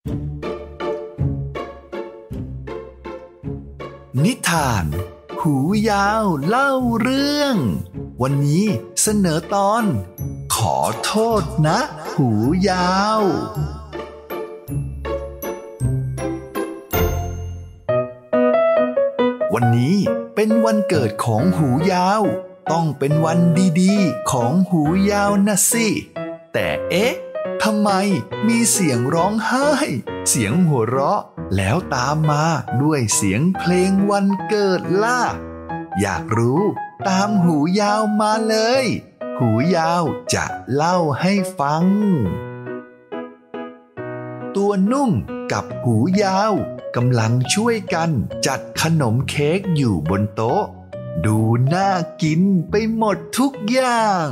นิทานหูยาวเล่าเรื่องวันนี้เสนอตอนขอโทษนะหูยาววันนี้เป็นวันเกิดของหูยาวต้องเป็นวันดีๆของหูยาวนะสิแต่ทำไมมีเสียงร้องไห้เสียงหัวเราะแล้วตามมาด้วยเสียงเพลงวันเกิดล่ะอยากรู้ตามหูยาวมาเลยหูยาวจะเล่าให้ฟังตัวนุ่มกับหูยาวกำลังช่วยกันจัดขนมเค้กอยู่บนโต๊ะดูน่ากินไปหมดทุกอย่าง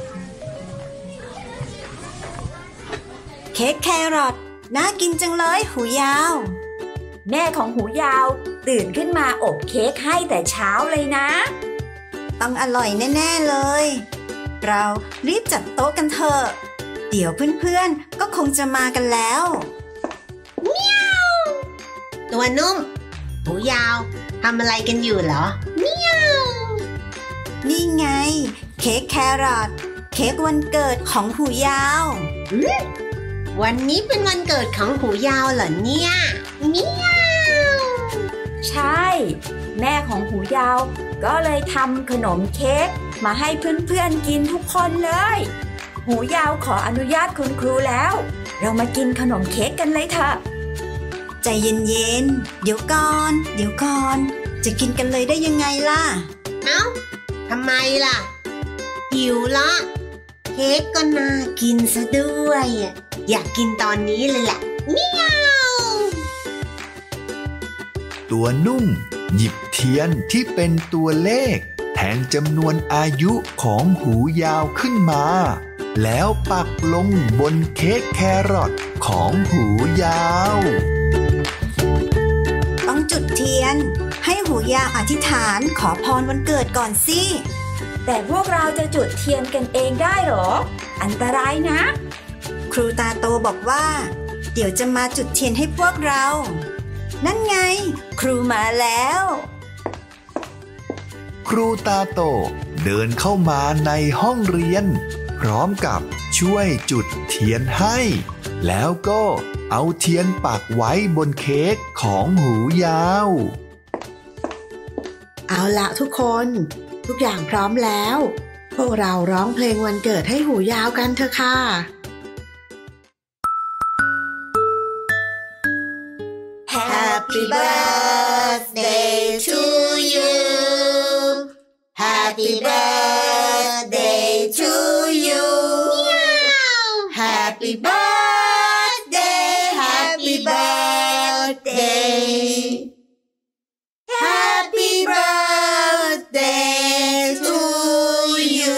เค้กแครอทน่ากินจังเลยหูยาวแม่ของหูยาวตื่นขึ้นมาอบเค้กให้แต่เช้าเลยนะต้องอร่อยแน่ๆเลยเรารีบจัดโต๊ะกันเถอะเดี๋ยวเพื่อนๆก็คงจะมากันแล้วเมียวตัวนุ่มหูยาวทำอะไรกันอยู่เหรอเมียวนี่ไงเค้กแครอทเค้กวันเกิดของหูยาววันนี้เป็นวันเกิดของหูยาวเหรอเนี่ยเมียวใช่แม่ของหูยาวก็เลยทำขนมเค้กมาให้เพื่อนๆกินทุกคนเลยหูยาวขออนุญาตคุณครูแล้วเรามากินขนมเค้กกันเลยเถอะใจเย็นๆเดี๋ยวก่อนจะกินกันเลยได้ยังไงล่ะเอ้าทำไมล่ะหิวละเค้กก็น่ากินซะด้วยอยากกินตอนนี้เลยแหละเมียวตัวนุ่มหยิบเทียนที่เป็นตัวเลขแทนจำนวนอายุของหูยาวขึ้นมาแล้วปักลงบนเค้กแครอทของหูยาวต้องจุดเทียนให้หูยาวอธิษฐานขอพรวันเกิดก่อนสิแต่พวกเราจะจุดเทียนกันเองได้หรออันตรายนะครูตาโตบอกว่าเดี๋ยวจะมาจุดเทียนให้พวกเรานั่นไงครูมาแล้วครูตาโตเดินเข้ามาในห้องเรียนพร้อมกับช่วยจุดเทียนให้แล้วก็เอาเทียนปักไว้บนเค้กของหูยาวเอาละทุกคนทุกอย่างพร้อมแล้วพวกเราร้องเพลงวันเกิดให้หูยาวกันเถอะค่ะ Happy birthday to you Happy birthday to you Happy birthday Happy birthday Happy birthday to you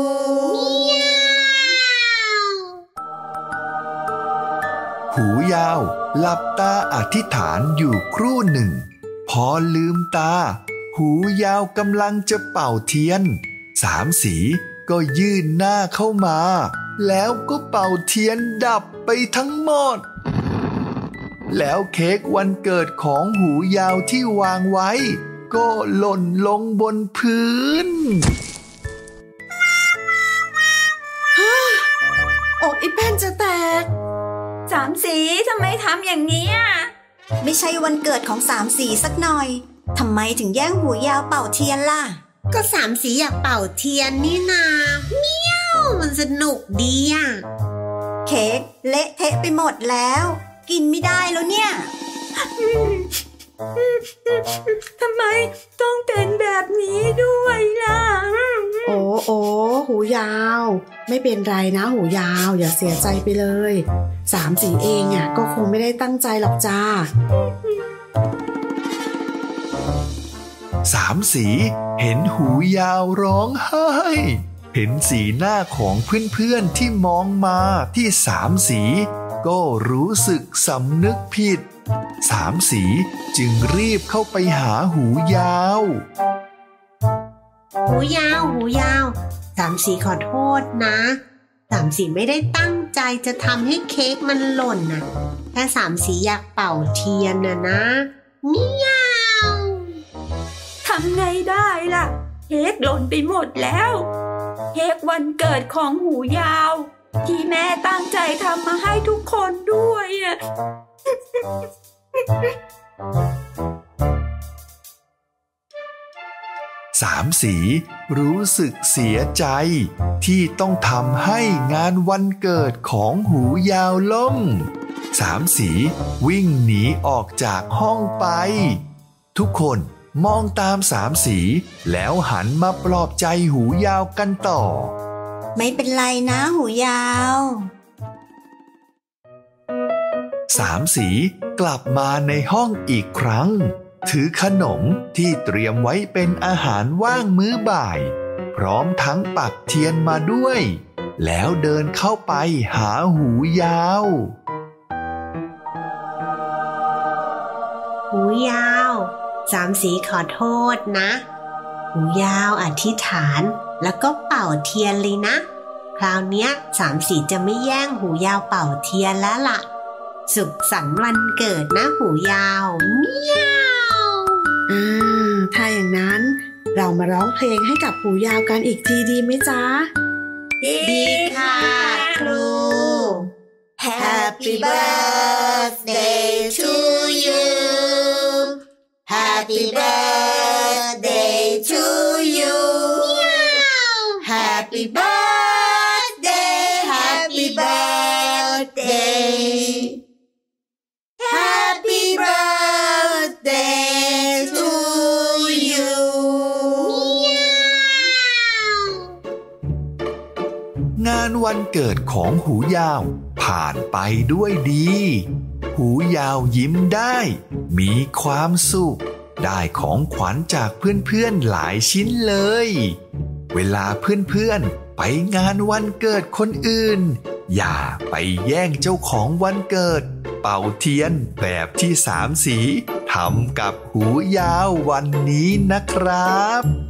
หูยาวหลับตาอธิษฐานอยู่ครู่หนึ่งพอลืมตาหูยาวกำลังจะเป่าเทียนสามสีก็ยื่นหน้าเข้ามาแล้วก็เป่าเทียนดับไปทั้งหมดแล้วเค้กวันเกิดของหูยาวที่วางไว้ก็หล่นลงบนพื้นอกอีแป้นจะแตกสามสีทำไมทำอย่างนี้ไม่ใช่วันเกิดของสามสีสักหน่อยทำไมถึงแย่งหูยาวเป่าเทียนล่ะก็สามสีอยากเป่าเทียนนี่นาเมียวมันสนุกดีเค้กเละเทะไปหมดแล้วกินไม่ได้แล้วเนี่ยทำไมต้องเป็นแบบนี้ด้วยล่ะโอ้หูยาวไม่เป็นไรนะหูยาวอย่าเสียใจไปเลยสามสีเองก็คงไม่ได้ตั้งใจหรอกจ้าสามสีเห็นหูยาวร้องไห้เห็นสีหน้าของเพื่อนๆที่มองมาที่สามสีก็รู้สึกสำนึกผิดสามสีจึงรีบเข้าไปหาหูยาวหูยาวสามสีขอโทษนะสามสีไม่ได้ตั้งใจจะทำให้เค้กมันหล่นถ้าสามสีอยากเป่าเทียนนะเมียวทำไงได้ล่ะเค้กหล่นไปหมดแล้วเค้กวันเกิดของหูยาวที่แม่ตั้งใจทำมาให้ทุกคนด้วยสามสีรู้สึกเสียใจที่ต้องทำให้งานวันเกิดของหูยาวล่มสามสีวิ่งหนีออกจากห้องไปทุกคนมองตามสามสีแล้วหันมาปลอบใจหูยาวกันต่อไม่เป็นไรนะหูยาวสามสีกลับมาในห้องอีกครั้งถือขนมที่เตรียมไว้เป็นอาหารว่างมื้อบ่ายพร้อมทั้งปักเทียนมาด้วยแล้วเดินเข้าไปหาหูยาวหูยาวสามสีขอโทษนะหูยาวอธิษฐานแล้วก็เป่าเทียนเลยนะคราวเนี้ยสามสีจะไม่แย่งหูยาวเป่าเทียนแล้วล่ะสุขสันต์วันเกิดนะหูยาวเมียวถ้าอย่างนั้นเรามาร้องเพลงให้กับหูยาวกันอีกทีดีไหมจ๊ะดีค่ะครู Happy birthday to you Happy birthday to you Happy birthday Happy birthday Happy birthday to you งานวันเกิดของหูยาวผ่านไปด้วยดีหูยาวยิ้มได้มีความสุขได้ของขวัญจากเพื่อนๆหลายชิ้นเลยเวลาเพื่อนๆไปงานวันเกิดคนอื่นอย่าไปแย่งเจ้าของวันเกิดเป่าเทียนแบบที่สามสีทำกับหูยาววันนี้นะครับ